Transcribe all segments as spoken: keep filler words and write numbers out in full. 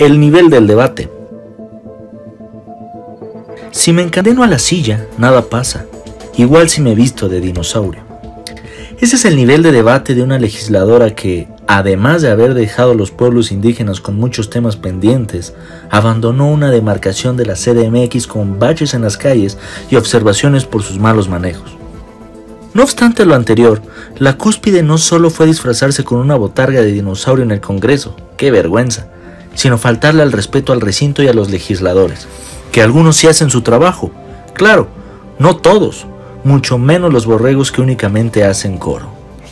El nivel del debate. Si me encadeno a la silla, nada pasa, igual si me visto de dinosaurio. Ese es el nivel de debate de una legisladora que, además de haber dejado a los pueblos indígenas con muchos temas pendientes, abandonó una demarcación de la C D M X con baches en las calles y observaciones por sus malos manejos. No obstante lo anterior, la cúspide no solo fue disfrazarse con una botarga de dinosaurio en el Congreso, ¡qué vergüenza!, sino faltarle al respeto al recinto y a los legisladores, que algunos sí hacen su trabajo, claro, no todos, mucho menos los borregos que únicamente hacen coro.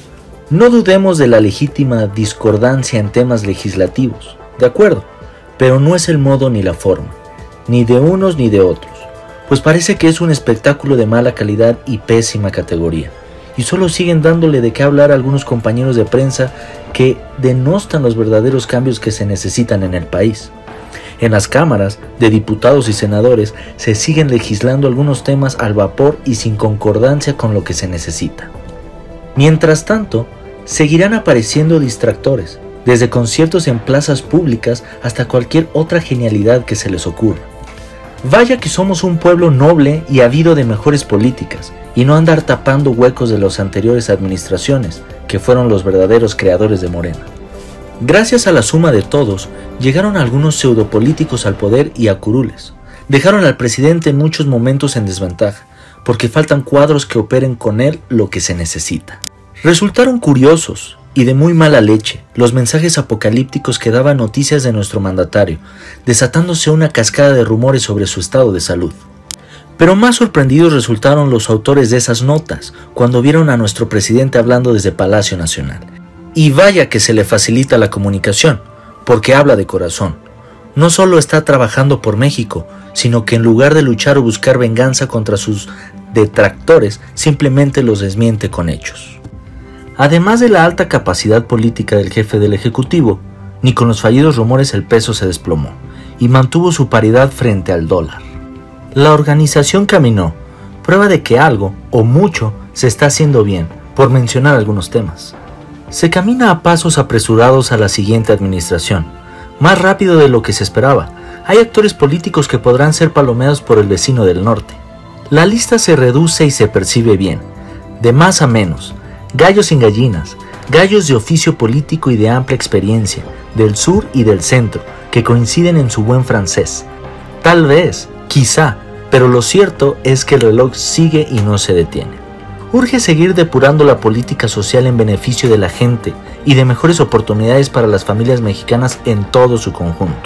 No dudemos de la legítima discordancia en temas legislativos, de acuerdo, pero no es el modo ni la forma, ni de unos ni de otros, pues parece que es un espectáculo de mala calidad y pésima categoría, y solo siguen dándole de qué hablar a algunos compañeros de prensa que denostan los verdaderos cambios que se necesitan en el país. En las cámaras de diputados y senadores se siguen legislando algunos temas al vapor y sin concordancia con lo que se necesita. Mientras tanto, seguirán apareciendo distractores, desde conciertos en plazas públicas hasta cualquier otra genialidad que se les ocurra. Vaya que somos un pueblo noble y ávido de mejores políticas, y no andar tapando huecos de las anteriores administraciones, que fueron los verdaderos creadores de Morena. Gracias a la suma de todos, llegaron algunos pseudopolíticos al poder y a curules. Dejaron al presidente en muchos momentos en desventaja, porque faltan cuadros que operen con él lo que se necesita. Resultaron curiosos y de muy mala leche los mensajes apocalípticos que daban noticias de nuestro mandatario, desatándose una cascada de rumores sobre su estado de salud. Pero más sorprendidos resultaron los autores de esas notas cuando vieron a nuestro presidente hablando desde Palacio Nacional. Y vaya que se le facilita la comunicación, porque habla de corazón. No solo está trabajando por México, sino que en lugar de luchar o buscar venganza contra sus detractores, simplemente los desmiente con hechos. Además de la alta capacidad política del jefe del Ejecutivo, ni con los fallidos rumores el peso se desplomó y mantuvo su paridad frente al dólar. La organización caminó, prueba de que algo, o mucho, se está haciendo bien, por mencionar algunos temas. Se camina a pasos apresurados a la siguiente administración, más rápido de lo que se esperaba. Hay actores políticos que podrán ser palomeados por el vecino del norte. La lista se reduce y se percibe bien, de más a menos, gallos sin gallinas, gallos de oficio político y de amplia experiencia, del sur y del centro, que coinciden en su buen francés. Tal vez, quizá, pero lo cierto es que el reloj sigue y no se detiene. Urge seguir depurando la política social en beneficio de la gente y de mejores oportunidades para las familias mexicanas en todo su conjunto.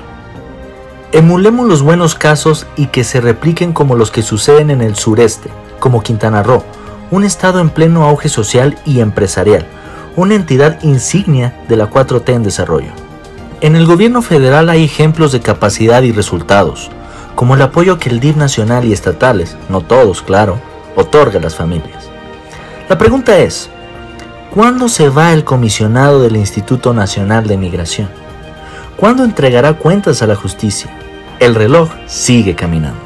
Emulemos los buenos casos y que se repliquen como los que suceden en el sureste, como Quintana Roo, un estado en pleno auge social y empresarial, una entidad insignia de la cuatro T en desarrollo. En el gobierno federal hay ejemplos de capacidad y resultados, como el apoyo que el D I F nacional y estatales, no todos claro, otorga a las familias. La pregunta es, ¿cuándo se va el comisionado del Instituto Nacional de Migración? ¿Cuándo entregará cuentas a la justicia? El reloj sigue caminando.